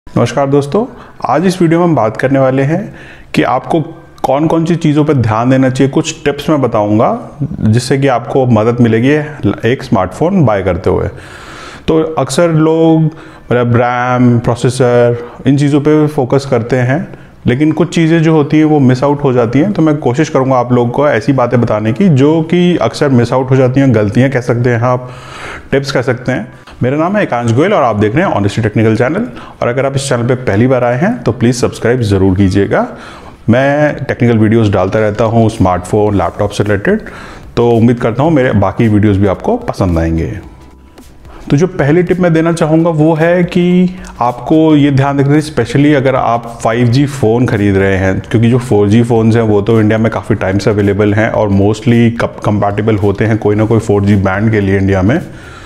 नमस्कार दोस्तों, आज इस वीडियो में हम बात करने वाले हैं कि आपको कौन कौन सी चीज़ों पर ध्यान देना चाहिए। कुछ टिप्स मैं बताऊंगा जिससे कि आपको मदद मिलेगी एक स्मार्टफोन बाय करते हुए। तो अक्सर लोग मतलब रैम, प्रोसेसर, इन चीज़ों पे फोकस करते हैं, लेकिन कुछ चीज़ें जो होती हैं वो मिस आउट हो जाती हैं। तो मैं कोशिश करूंगा आप लोगों को ऐसी बातें बताने की जो कि अक्सर मिस आउट हो जाती हैं, गलतियाँ कह सकते हैं आप, टिप्स कह सकते हैं। मेरा नाम है एकांश गोयल और आप देख रहे हैं ऑनेस्टी टेक्निकल चैनल। और अगर आप इस चैनल पे पहली बार आए हैं तो प्लीज़ सब्सक्राइब ज़रूर कीजिएगा। मैं टेक्निकल वीडियोस डालता रहता हूँ स्मार्टफोन, लैपटॉप से रिलेटेड, तो उम्मीद करता हूँ मेरे बाकी वीडियोस भी आपको पसंद आएंगे। तो जो पहली टिप मैं देना चाहूँगा वो है कि आपको ये ध्यान रखना है, स्पेशली अगर आप 5G फ़ोन खरीद रहे हैं, क्योंकि जो 4G फ़ोन्स हैं वो तो इंडिया में काफ़ी टाइम से अवेलेबल हैं और मोस्टली कंपैटिबल होते हैं कोई ना कोई 4G बैंड के लिए इंडिया में।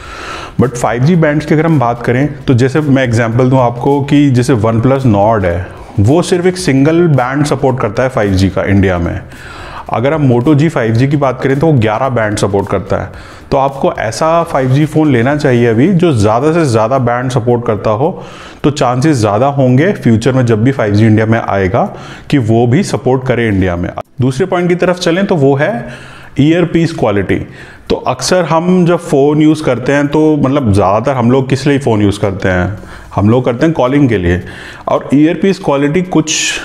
बट 5G बैंड्स की अगर हम बात करें तो जैसे मैं एग्जांपल दूं आपको कि जैसे OnePlus Nord है, वो सिर्फ एक सिंगल बैंड सपोर्ट करता है 5G का इंडिया में। अगर हम Moto G 5G की बात करें तो वो 11 बैंड सपोर्ट करता है। तो आपको ऐसा 5G फ़ोन लेना चाहिए अभी जो ज़्यादा से ज़्यादा बैंड सपोर्ट करता हो, तो चांसेस ज़्यादा होंगे फ्यूचर में जब भी 5G इंडिया में आएगा कि वो भी सपोर्ट करे इंडिया में। दूसरे पॉइंट की तरफ चलें तो वो है ईयर पीस क्वालिटी। तो अक्सर हम जब फ़ोन यूज़ करते हैं तो मतलब ज़्यादातर हम लोग किस लिए फ़ोन यूज़ करते हैं, हम लोग करते हैं कॉलिंग के लिए। और ईयर पीस क्वालिटी कुछ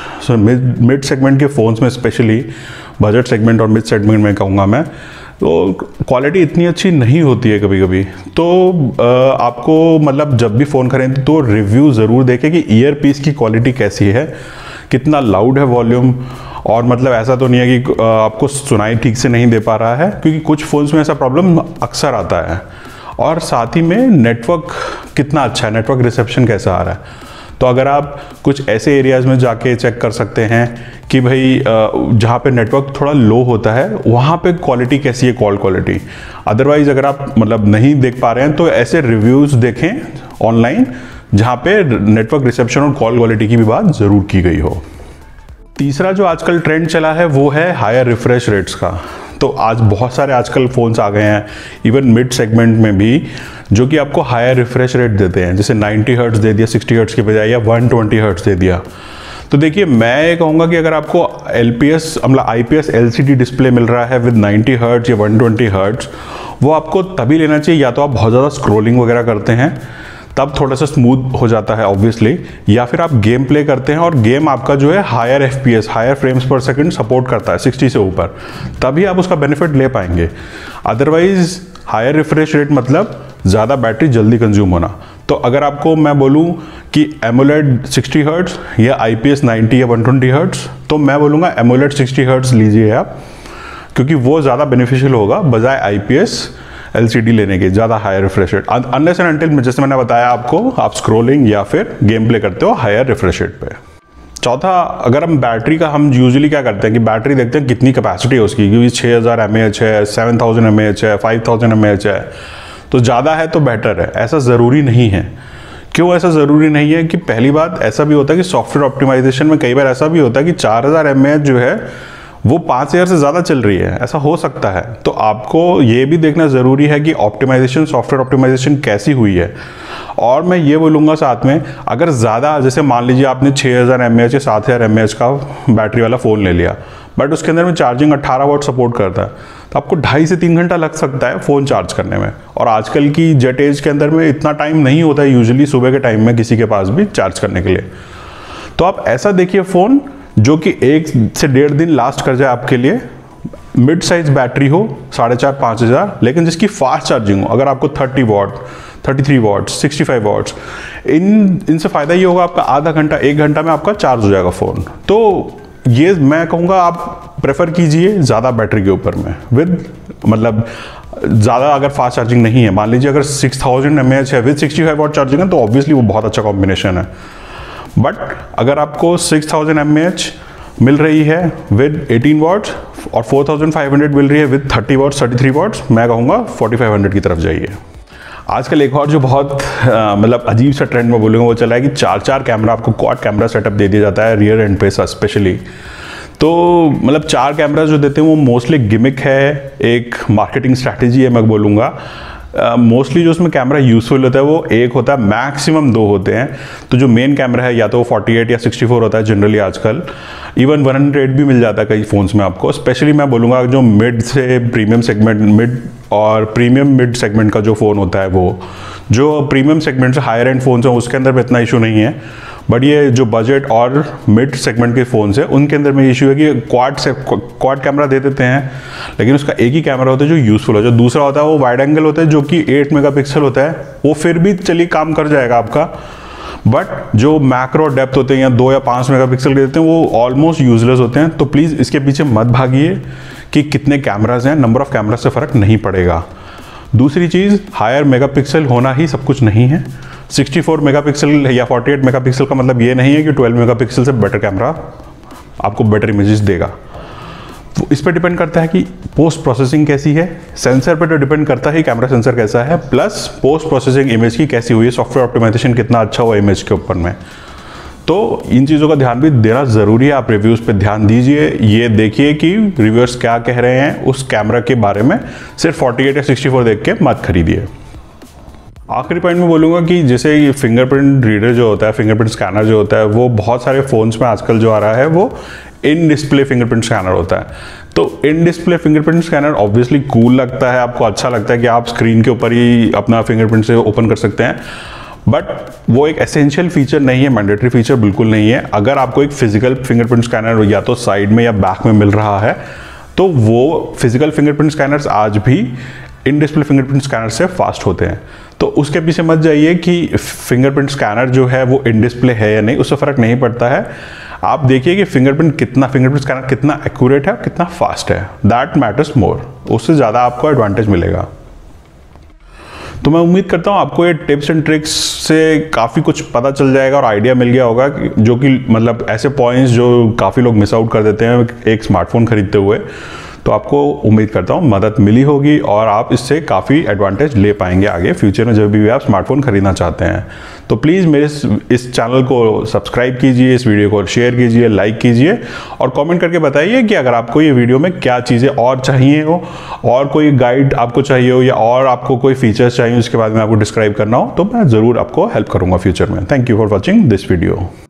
मिड सेगमेंट के फ़ोन्स में, स्पेशली बजट सेगमेंट और मिड सेगमेंट में कहूँगा मैं, तो क्वालिटी इतनी अच्छी नहीं होती है कभी कभी। तो आपको मतलब जब भी फ़ोन खरीदें तो रिव्यू ज़रूर देखें कि ईयर पीस की क्वालिटी कैसी है, कितना लाउड है वॉल्यूम, और मतलब ऐसा तो नहीं है कि आपको सुनाई ठीक से नहीं दे पा रहा है, क्योंकि कुछ फ़ोन्स में ऐसा प्रॉब्लम अक्सर आता है। और साथ ही में नेटवर्क कितना अच्छा है, नेटवर्क रिसेप्शन कैसा आ रहा है। तो अगर आप कुछ ऐसे एरियाज़ में जाके चेक कर सकते हैं कि भाई जहाँ पे नेटवर्क थोड़ा लो होता है वहाँ पे क्वालिटी कैसी है, कॉल क्वालिटी। अदरवाइज़ अगर आप मतलब नहीं देख पा रहे हैं तो ऐसे रिव्यूज़ देखें ऑनलाइन जहाँ पे नेटवर्क रिसेप्शन और कॉल क्वालिटी की भी बात ज़रूर की गई हो। तीसरा जो आजकल ट्रेंड चला है वो है हायर रिफ्रेश रेट्स का। तो आज बहुत सारे आजकल फ़ोन्स आ गए हैं इवन मिड सेगमेंट में भी जो कि आपको हायर रिफ्रेश रेट देते हैं, जैसे 90 हर्ट्ज दे दिया 60 हर्ट्ज के बजाय, या 120 हर्ट्ज दे दिया। तो देखिए, मैं ये कहूँगा कि अगर आपको LPS मतलब IPS LCD डिस्प्ले मिल रहा है विद 90 हर्ट्ज या 120 हर्ट्ज, वो आपको तभी लेना चाहिए या तो आप बहुत ज़्यादा स्क्रोलिंग वगैरह करते हैं तब थोड़ा सा स्मूथ हो जाता है ऑब्वियसली, या फिर आप गेम प्ले करते हैं और गेम आपका जो है higher FPS, higher frames per second support करता है 60 से ऊपर, तभी आप उसका बेनिफिट ले पाएंगे। अदरवाइज हायर रिफ्रेश रेट मतलब ज़्यादा बैटरी जल्दी कंज्यूम होना। तो अगर आपको मैं बोलूँ कि एमोलेड 60 हर्ट्ज या IPS 90 या 120 हर्ट्ज, तो मैं बोलूँगा एमोलेड 60 हर्ट्ज लीजिए आप, क्योंकि वो ज़्यादा बेनिफिशियल होगा बजाय IPS LCD लेने के, ज़्यादा higher refresh rate. Unless and until जैसे मैंने बताया आपको, आप स्क्रोलिंग या फिर गेम प्ले करते हो हायर रिफ्रेश रेट पे। चौथा, अगर हम बैटरी का, हम यूजुअली क्या करते हैं कि बैटरी देखते हैं कितनी कैपेसिटी है उसकी, क्योंकि 6000 mAh है, 7000 mAh है, 5000 mAh है, तो ज़्यादा है तो बेटर है। ऐसा ज़रूरी नहीं है। क्यों ऐसा ज़रूरी नहीं है कि पहली बात ऐसा भी होता है कि सॉफ्टवेयर ऑप्टिमाइजेशन में कई बार ऐसा भी होता है कि 4000 mAh जो है वो 5000 से ज़्यादा चल रही है, ऐसा हो सकता है। तो आपको ये भी देखना ज़रूरी है कि ऑप्टिमाइजेशन, सॉफ्टवेयर ऑप्टिमाइजेशन कैसी हुई है। और मैं ये बोलूँगा साथ में, अगर ज़्यादा, जैसे मान लीजिए आपने 6000 mAh या 7000 mAh का बैटरी वाला फ़ोन ले लिया, बट उसके अंदर में चार्जिंग 18 वाट सपोर्ट करता है, तो आपको 2.5 से 3 घंटा लग सकता है फ़ोन चार्ज करने में। और आजकल की जेट एज के अंदर में इतना टाइम नहीं होता है यूजुअली सुबह के टाइम में किसी के पास भी चार्ज करने के लिए। तो आप ऐसा देखिए फ़ोन जो कि 1 से 1.5 दिन लास्ट कर जाए आपके लिए, मिड साइज बैटरी हो 4500-5000, लेकिन जिसकी फास्ट चार्जिंग हो। अगर आपको 30 वाट, 33 वाट, 65 वाट्स, इनसे फ़ायदा ये होगा आपका आधा घंटा, 1 घंटा में आपका चार्ज हो जाएगा फ़ोन। तो ये मैं कहूँगा आप प्रेफर कीजिए ज़्यादा बैटरी के ऊपर में, विद मतलब ज़्यादा अगर फास्ट चार्जिंग नहीं है, मान लीजिए अगर 6000 mAh है विद 65 वाट चार्जिंग है, तो ऑब्वियसली वो बहुत अच्छा कॉम्बिनेशन है। बट अगर आपको 6000 mAh मिल रही है विद 18 वाट्स और 4500 मिल रही है विद 30 वाट्स, 33 वाट्स, मैं कहूँगा 4500 की तरफ जाइए। आजकल एक और जो बहुत मतलब अजीब सा ट्रेंड में बोलूँगा वो चला है कि 4 कैमरा, आपको क्वाड कैमरा सेटअप दे दिया जाता है रियर एंड पे स्पेशली। तो मतलब 4 कैमरा जो देते हैं वो मोस्टली गिमिक है, एक मार्केटिंग स्ट्रैटेजी है मैं बोलूँगा। मोस्टली जो उसमें कैमरा यूज़फुल होता है वो एक होता है, मैक्सिमम दो होते हैं। तो जो मेन कैमरा है या तो 48 या 64 होता है जनरली, आजकल इवन 108 भी मिल जाता है कई फ़ोन्स में आपको। स्पेशली मैं बोलूँगा जो मिड से प्रीमियम सेगमेंट, मिड और प्रीमियम मिड सेगमेंट का जो फ़ोन होता है, वो जो प्रीमियम सेगमेंट से हायर एंड फ़ोन्स हैं उसके अंदर में इतना इशू नहीं है, बट ये जो बजट और मिड सेगमेंट के फ़ोन्स हैं उनके अंदर में इशू है कि क्वाड कैमरा दे देते हैं, लेकिन उसका एक ही कैमरा होता है जो यूज़फुल हो। जो दूसरा होता है वो वाइड एंगल होता है जो कि 8 मेगापिक्सल होता है, वो फिर भी चलिए काम कर जाएगा आपका, बट जो मैक्रो डेप्थ होते हैं या 2 या 5 मेगापिक्सल के देते हैं वो ऑलमोस्ट यूजलेस होते हैं। तो प्लीज़ इसके पीछे मत भागिए कि कितने कैमराज हैं, नंबर ऑफ कैमरा से फ़र्क नहीं पड़ेगा। दूसरी चीज़, हायर मेगापिक्सल होना ही सब कुछ नहीं है। 64 मेगापिक्सल या 48 मेगापिक्सल का मतलब ये नहीं है कि 12 मेगापिक्सल से बेटर कैमरा आपको बेटर इमेजेस देगा। तो इस पर डिपेंड करता है कि पोस्ट प्रोसेसिंग कैसी है, सेंसर पे तो डिपेंड करता है कैमरा सेंसर कैसा है, प्लस पोस्ट प्रोसेसिंग इमेज की कैसी हुई है, सॉफ्टवेयर ऑप्टिमाइजेशन कितना अच्छा हुआ इमेज के ऊपर में। तो इन चीज़ों का ध्यान भी देना ज़रूरी है। आप रिव्यूज़ पे ध्यान दीजिए, ये देखिए कि रिव्यूअर्स क्या कह रहे हैं उस कैमरा के बारे में, सिर्फ 48 या 64 देख के मत खरीदिए। आखिरी पॉइंट में बोलूँगा कि जैसे ये फिंगरप्रिंट रीडर जो होता है, फिंगरप्रिंट स्कैनर जो होता है, वो बहुत सारे फ़ोन्स में आजकल जो आ रहा है वो इन डिस्प्ले फिंगरप्रिंट स्कैनर होता है। तो in display fingerprint scanner obviously cool लगता है, आपको अच्छा लगता है कि आप स्क्रीन के ऊपर ही अपना फिंगरप्रिंट से ओपन कर सकते हैं, बट वो एक एसेंशियल फीचर नहीं है, मैंडेटरी फीचर बिल्कुल नहीं है। अगर आपको एक फिजिकल फिंगरप्रिंट स्कैनर या तो साइड में या बैक में मिल रहा है तो वो फिजिकल फिंगरप्रिंट स्कैनर्स आज भी इन डिस्प्ले फिंगरप्रिंट स्कैनर से फास्ट होते हैं। तो उसके पीछे मत जाइए कि फिंगरप्रिंट स्कैनर जो है वो इन डिस्प्ले है या नहीं, उससे फ़र्क नहीं पड़ता है। आप देखिए कि फिंगरप्रिंट स्कैनर कितना एक्यूरेट है, कितना फास्ट है, दैट मैटर्स मोर। उससे ज़्यादा आपको एडवांटेज मिलेगा। तो मैं उम्मीद करता हूँ आपको ये टिप्स एंड ट्रिक्स से काफ़ी कुछ पता चल जाएगा और आइडिया मिल गया होगा, जो कि मतलब ऐसे पॉइंट्स जो काफ़ी लोग मिस आउट कर देते हैं एक स्मार्टफोन खरीदते हुए। तो आपको उम्मीद करता हूँ मदद मिली होगी और आप इससे काफ़ी एडवांटेज ले पाएंगे आगे फ्यूचर में जब भी आप स्मार्टफोन खरीदना चाहते हैं। तो प्लीज़ मेरे इस चैनल को सब्सक्राइब कीजिए, इस वीडियो को शेयर कीजिए, लाइक कीजिए और कमेंट करके बताइए कि अगर आपको ये वीडियो में क्या चीज़ें और चाहिए हो, और कोई गाइड आपको चाहिए हो या और आपको कोई फीचर्स चाहिए उसके बाद में आपको डिस्क्राइब करना हो, तो मैं ज़रूर आपको हेल्प करूँगा फ्यूचर में। Thank you for watching this video.